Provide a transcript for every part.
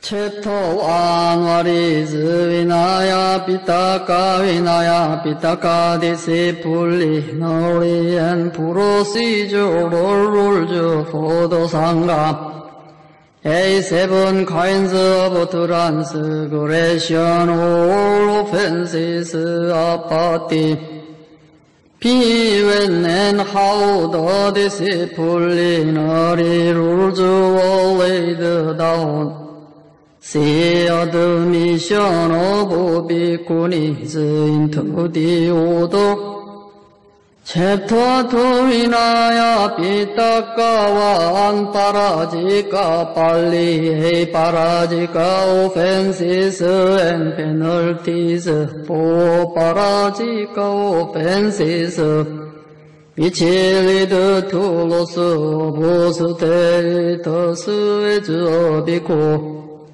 Chetavānvarīz vinaya pitaka vinaya pitaka desi pulli noriyan puro시죠 롤롤죠 포도상가. A seven kinds of transgression all offenses apathy. Be when and how the disciplinary rules were laid down. See admission of bhikkhunis into the order. Chapter 2 Vinaya Pitaka Parajika Pali Parajika offenses and penalties for Parajika offenses which lead to loss of status as a bhikkhu.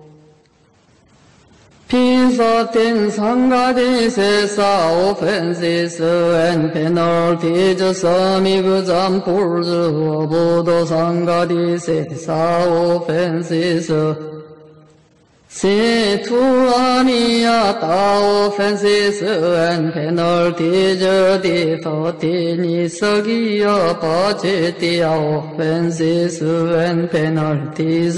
P13 Sanghadisesa offenses and penalties, some examples of the Sanghadisesa offenses. C2 Aniyata offenses and penalties, D13 Isagiya Pacetiya offenses and penalties.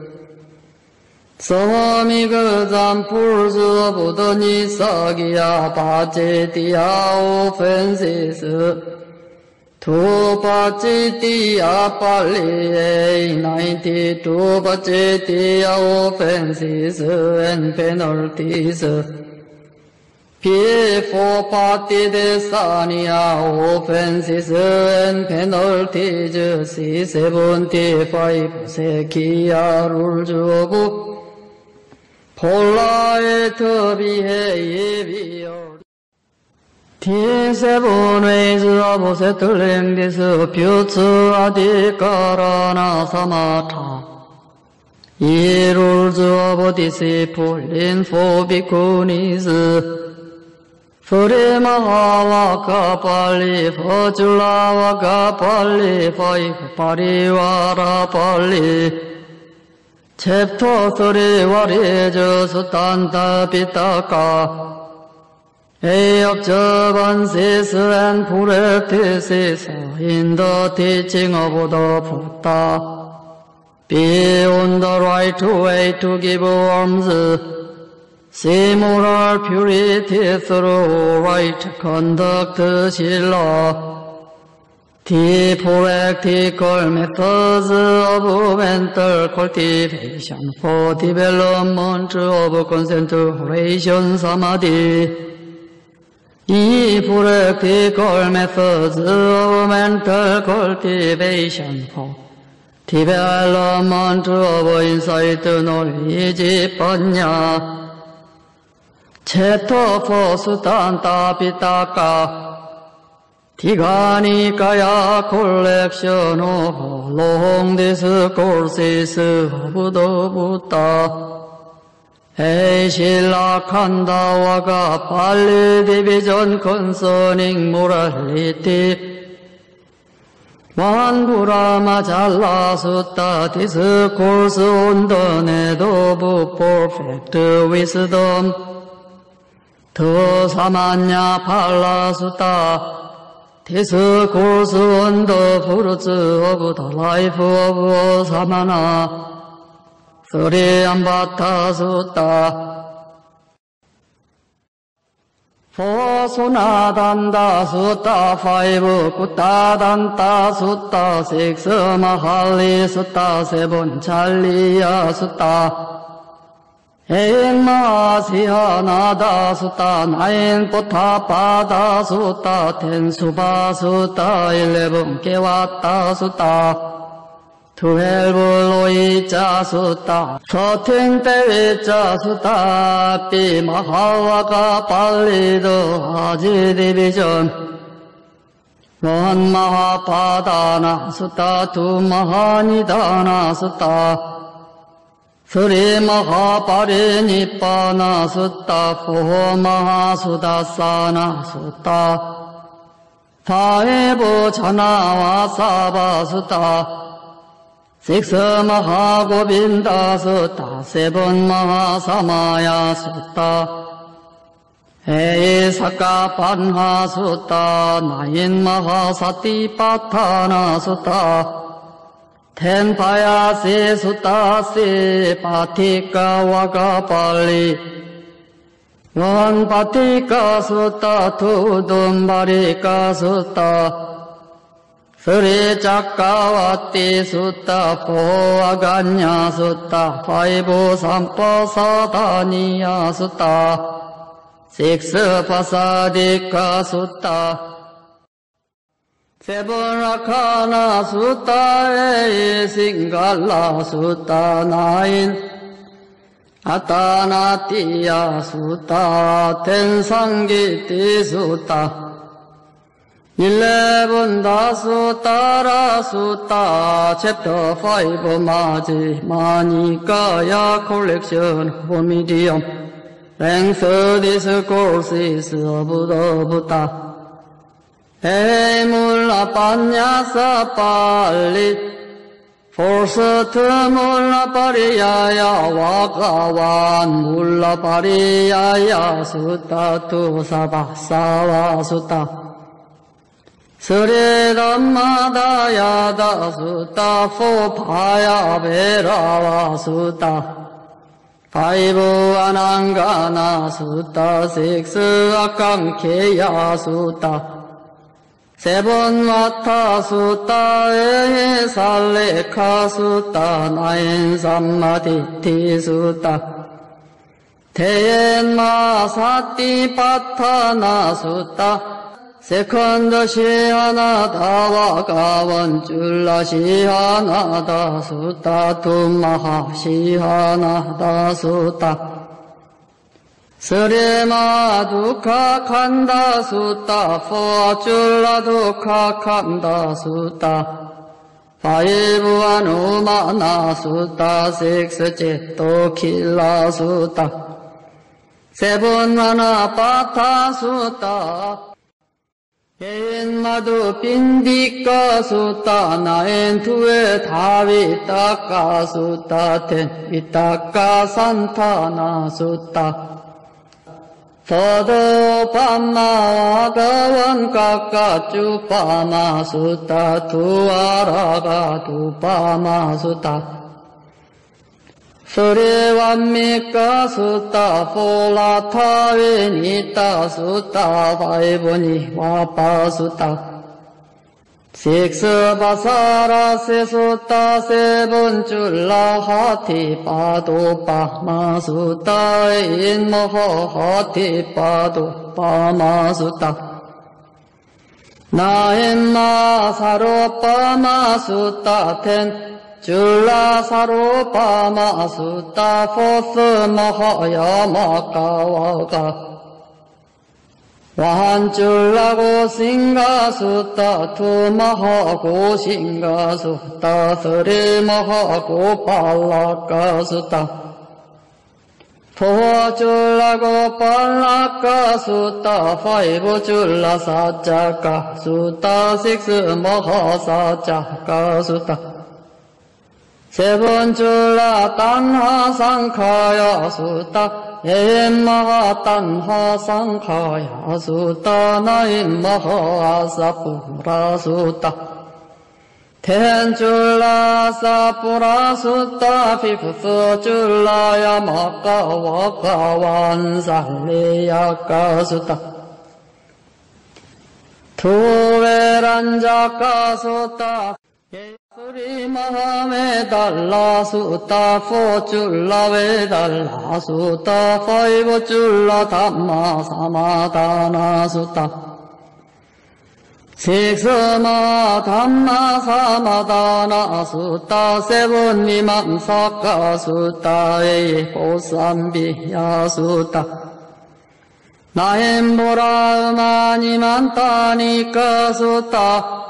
Some examples of the Nisagiya Pacetiya offenses. Two Pacetiya Pali 92 Pacetiya offenses and penalties. P4 Patidesaniya offenses and penalties. C75 Sekhiya rules of polite behavior. T7 ways of settling disputes adhikarana samatha. E rules of discipline for bhikkhunis. Purimahāvaka Pali, Vajulavaka Pali, Parivara Pali. Chapter 3 Varija Sutanta Pitaka. A observances and practices in the teaching of the Buddha. Be on the right way to give alms. See moral purity through right conduct, Sila. The practical methods of mental cultivation for development of concentration samadhi. E practical methods of mental cultivation for development of insight knowledge panya. Chapter 4 Sutanta Pitaka. Tiganikaya collection of long discourses of the Buddha. Shilakhandavaga Pali division concerning morality. One Puramajala Sutta discourse on the need of perfect wisdom. Two Samanya Pala Sutta discourse on the fruits of the life of Samana. Three Ambata Sutta. Four Sunadanda Sutta. 5 Kuttadanta Sutta. 6 Mahali Sutta. 7 Chaliya Sutta. 8 Mahasihanada Sutta. 9 Pottapada Sutta. 10 Subha Sutta. 11 Kevata Sutta. 12 Loicha Sutta. 13 Tevicha Sutta. P Mahavaka Pali the Haji division. 1 Mahapadana Sutta. 2 Mahanidana Sutta. 3 Mahaparinibbana Sutta. 4 Mahasudassana Sutta. 5 Chanavasava Sutta. 식사 마하고빈다 수타 세번 마하사마야 수타 에이 사카 반하 수타 나인 마하사티 파타나 수타 텐파야 세 수타 세 파티카 와가 빨리 원 파티카 수타 투둠바리카 수타 스리 작가와티 수타 포아간냐 수타 파이브 삼파사다니야 수타 식스 파사디카 수타 세번라카나 수타에 싱갈라 수타 나인 아타나티야 수타 텐상기티 수타 11 다수타라 수타 챕터 5 마지 마니까야 콜렉션 호미디엄 랭스 디스코시스 오브 더 부타 에물라 빠냐사 빨리 포스트 물라 파리야야 와가완 물라 파리야야 수타 투사바사와 수타 스레 담마다야다 수타 포파야 베라와 수타 파이브 아난가나 수타 식스 아깡케야 수타 세번 마타 수타 에헤 살레카 수타 나인 삼마디티 수타 테엔마 사티 파타나 수타 세컨드 시하나 다와가 원줄라 시하나 다수타 투마하 시하나 다수타 스리마 두카 칸다 수타 포줄라 두카 칸다 수타 파이브 아누마나 수타 식스 제토 킬라 수타 세븐 하나 파타 수타 엔마도 빈디까 수타 나엔 투에 다위따까 수타 텐 위따까 산타나 수타 더도 밤마와가 원까까 쭈빠마 수타 두아라가 두빠마 수타 스리완미까 수타 폴라타위니타 수타 바이보니 와파 수타 식스 바사라세 수타 세번 줄라 하티 파도 파마 수타 인모호 하티 파도 파마 수타 나엠마 사로 파마 수타 텐 줄라 사로 파마 수타 포스 마하야 마카와가 와한 줄라고 싱가 수타 투마하고 싱가 수타 스리마하고 팔라까 수타 포 줄라고 팔라까 수타 파이브 줄라 사자까 수타 식스 마하 사자까 수타 세번 줄라 단하 상카야 수타 엠마하 단하 상카야 수타 나임마하 아사푸라 수타 텐 줄라 사푸라 수타 피프스 줄라야 마카와카 완살리야카 수타 투베란자카 수타 스리마하메 달라 수타 포줄라 웨달라 수타 파이브 줄라 담마 사마다나 수타 식스마 담마 사마다나 수타 세븐 미맘사카 수타 에이 보삼비야 수타 나엠보라 음아니만 따니까 수타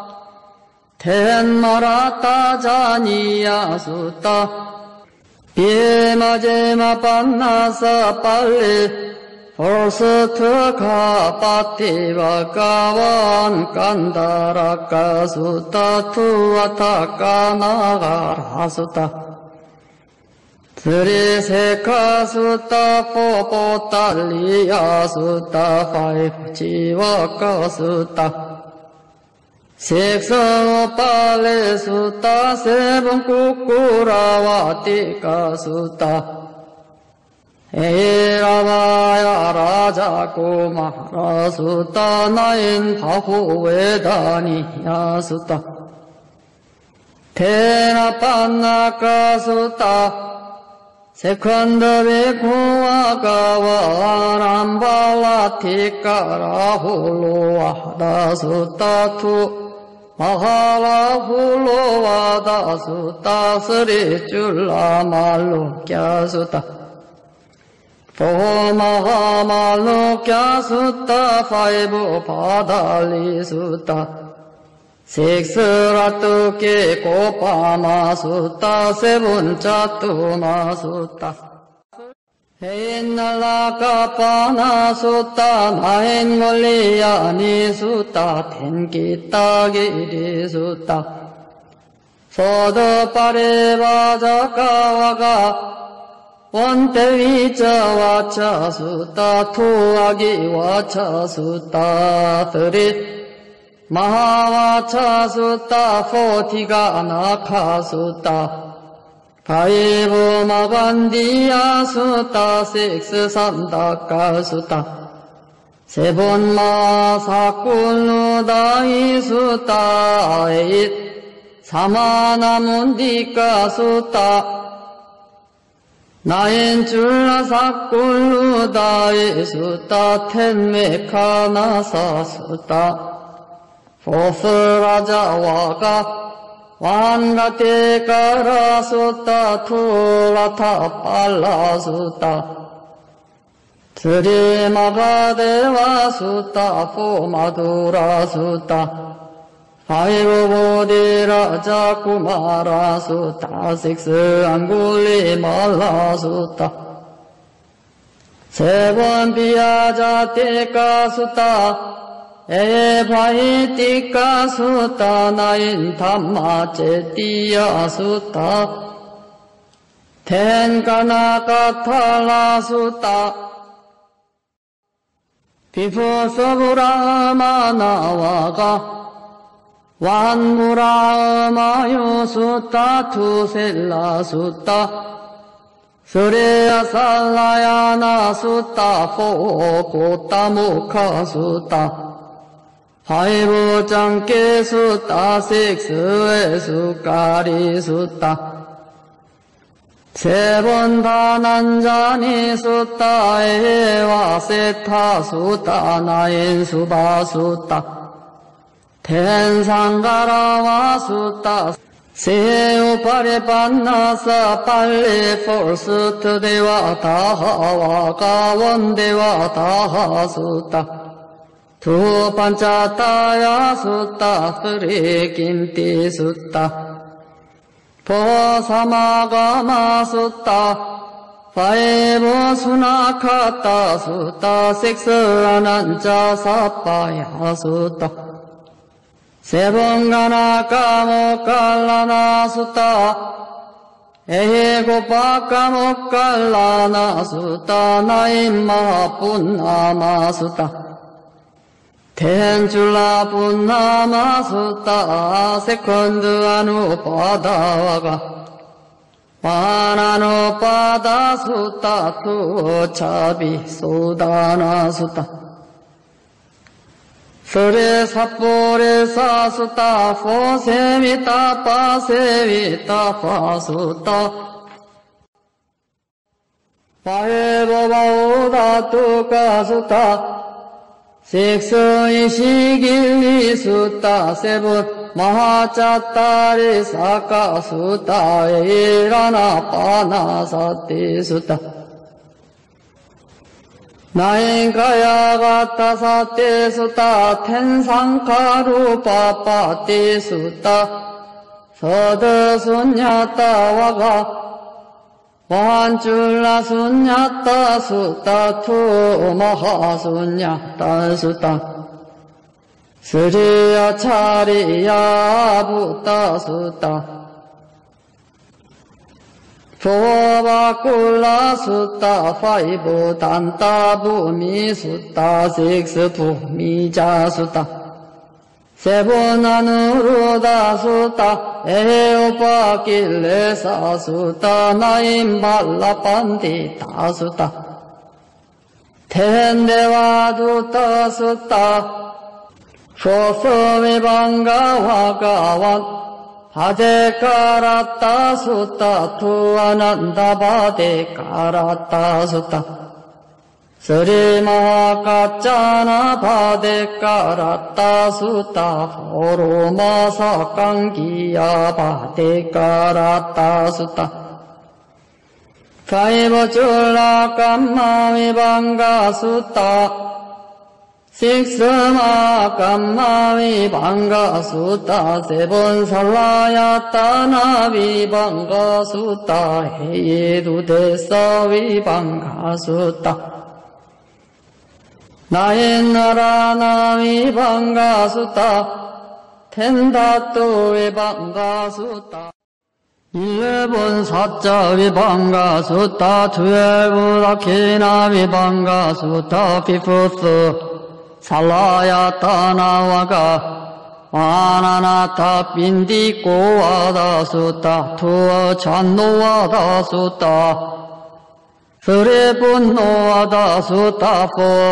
텐마라타 자니야 수타 비마제마 판나사 빨리 Forsataka pati bhagavan kandaraka sutta tuvataka nagara sutta Triseka sutta popotaliya sutta five chivaka sutta Six Pali sutta seven kukuravatika sutta Eravaya Raja Kumara Sutta nine Pahu Vedaniya Sutta Terapanaka Sutta Second Vikhuagava Rambalatika Rahuluada Sutta Tu Mahalahuluada Sutta Sri Chula Malukya Sutta Mahamalokya Sutta five Padali Sutta six Ratuke Kopama Sutta seven Chatuma Sutta Enalakapana Sutta nine Valyani Sutta ten Kitagiri Sutta Soda Parivajaka Vantavicha vacha sutta tuagi vacha sutta three Mahavacha sutta fortiga anaka sutta five Magandiya sutta six Sandaka sutta seven Masakuludai sutta eight Samanamundika sutta nine Chula Sakuludai sutta ten Mekhanasa sutta fourth Rajavaka one Ratekara sutta two Ratapala sutta three Magadeva sutta four Madura sutta five Bodhiraja Kumara Sutta six Angulimala Sutta seven Vyajateka Sutta eight Bhaitika Sutta nine Dhammacetiya Sutta ten Kanakathala Sutta fifth Brahmanavaka one Muramayo Sutta two Sella Sutta three Asalayana Sutta four Kotamukha Sutta five Janke Sutta six Sukari Sutta seven Dhananjani Sutta eight Vasetta Sutta nine Subha Sutta ten Sangarama Sutta se Uparipannasa Pali first Devataha Vaka Devataha Sutta two Panchataya Sutta three Kinti Sutta four Samagama Sutta five Sunakata Sutta six Ananja Sapaya Sutta seven Ganaka Mokkallana Sutta eight Gopaka Mokkallana Sutta nine Mahapunnama Sutta ten Chula Punnama Sutta second Anupadavaga one Anupada Sutta two Chabi Sudana Sutta three Sappurisa Sutta four Sevitapa Sutta five Vaudatuka Sutta six Ishigiri Sutta seven Mahachattari Saka Sutta eight Anapanasati Sutta nine Kayagata Sati Sutta ten Sankarupa Pati Sutta third Sunyata Vaga 완줄라 순야따 수따 투 마하순야따 수따 스리야 차리야 부따 수따 포바꿀라 수따 파이브 단따 부미 수따 식스 부미자 수따 세번 안으로다 수따 에오빠 길레사 수따 나임 발라반디 다 수따 텐데와 두따 수따 소서위 방가와가완 바데까라따 수따 투아난다 바데까라따 수따 스리마까짜나 바데까라따 수따 포로마사 깡기야 바데까라따 수따 파이버줄라 깜마위 방가 수따 식스마 깜마위 방가 수따 세번 살라야따 나위 방가 수따 해예두 데사위 방가 수따 나의 나라 나위 방가 수따 텐다또위 방가 수따 11 사자위 방가 수따 12 라키나위 방가 수따 15 살라야따 나와가 와나나타 빈디꼬와다 수따 투어 찬노와다 수따 스레분노와다 수따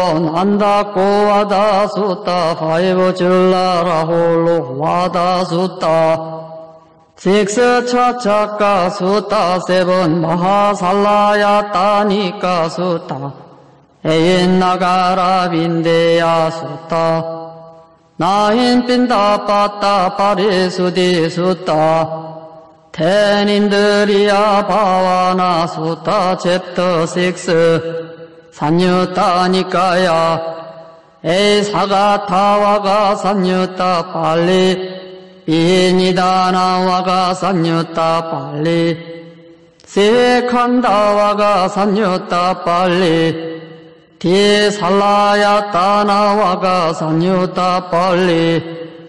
폰안다꼬와다 수따 파이브 줄라라 홀로와다 수따 식스 차차까 수따 세븐 마하살라야따니까 수따 에인 나가라 빈데야 수따 나인 빈다 빠따 파리수디 수따 태님들이야 바와나 수따 챕터 6 산유따니까야 에이 사가타와가 산유따 빨리 비니다 나와가 산유따 빨리 세칸다와가 산유따 빨리 뒤에 살라야따 나와가 산유따 빨리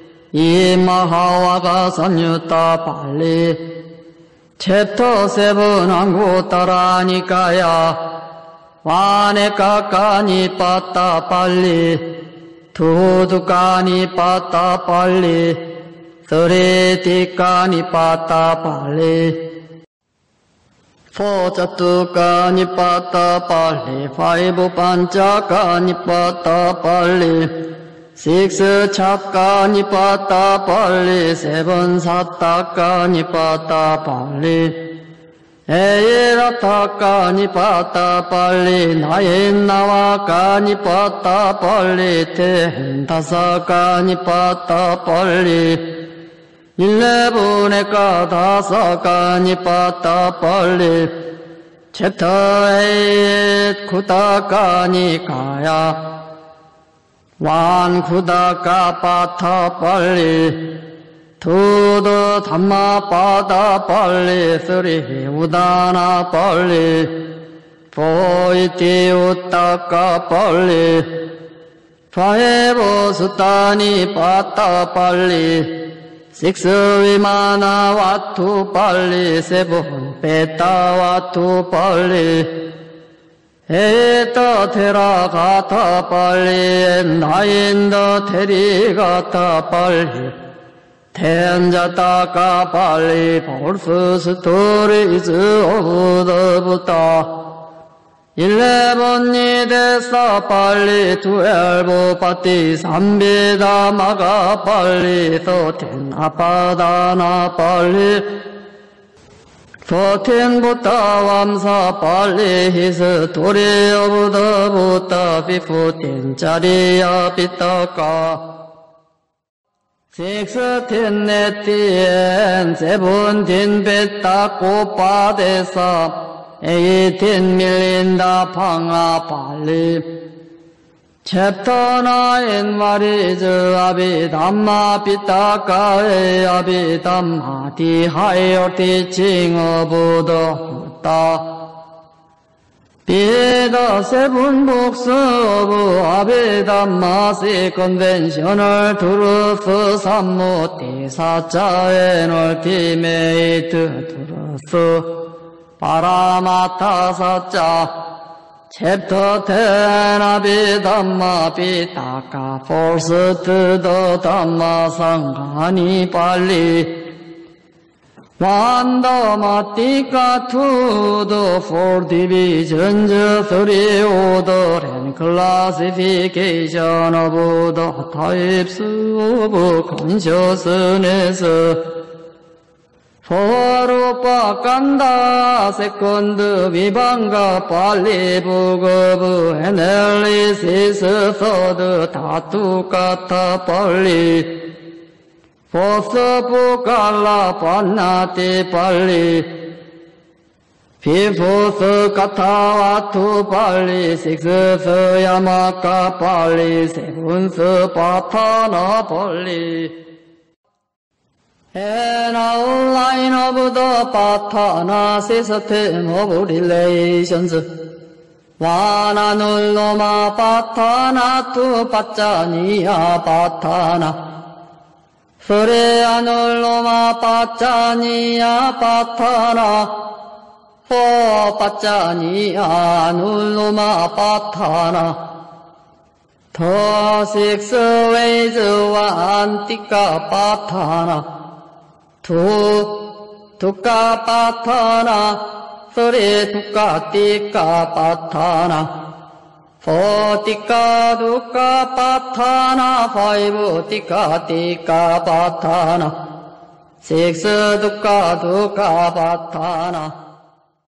이마하와가 산유따 빨리 챕터 7 안고 따라니까야 와네까까니 빠따 빨리 두두까니 빠따 빨리 서리디까니 빠따 빨리 포자뚜까니 빠따 빨리 파이브 반짜까니 빠따 빨리 식스 차까니 빠따 빨리 세번 사따까니 빠따 빨리 에이라타까니 빠따 빨리 나인 나와까니 빠따 빨리 텐다사까니 빠따 빨리 11에까 다사까니 빠따 빨리 챕터 8 구다까니 가야 완 구다까 빠타 빨리 두두 담마 빠다 빨리 쓰리 우다나 빨리 포이티 우따까 빨리 파에보 수따니 빠따 빨리 식스 위마나 와투 빨리 세븐 베타 와투 빨리 에따 테라 가타 빨리 나인더 테리 가타 빨리 텐자타까 빨리 볼스 스토리즈 오브 더 부타 11니 데사 빨리 12 파티 삼비다 마가 빨리 13 아파다나 빨리 14 부타 맘사 빨리 히스토리 오브 더 부타 15 짜리야 비타까 16 네티엔 17 베타 꼬빠데사 18 밀린다 방아 빨리 챕터 9 와리즈 아비담마 비타카에 아비담마 디 하이어 티칭 오브 더 부타 the seven books of Abhidhamma conventional truth, Sammuti Satcha and ultimate truth, Paramattha Satcha. Chapter 10 Abhidhamma Pitaka, first the Dhamma Sanghani Pali. One Dhammatika, two the four divisions, three order and classification of the types of consciousness. For Upakanda, second Vibhanga, Pali Bhagav, analysis, third Tatu Katha Pali. Fourth Pukala Pannati Pali. Fifth Kathavatu Pali. Sixth Yamaka Pali. Seventh Patana Pali. An outline of the Patana system of relations. Vananuloma Patana to Pachaniya Patana. Three Anuloma Pachaniya Patana. Four Pachaniya Anuloma Patana. Six ways one Tika Patana. Two Tukka Patana. Three Tukka Tika Patana. Four Tika Dukkha Patana. Five Tika Tika Patana. Six Dukkha Dukkha Patana.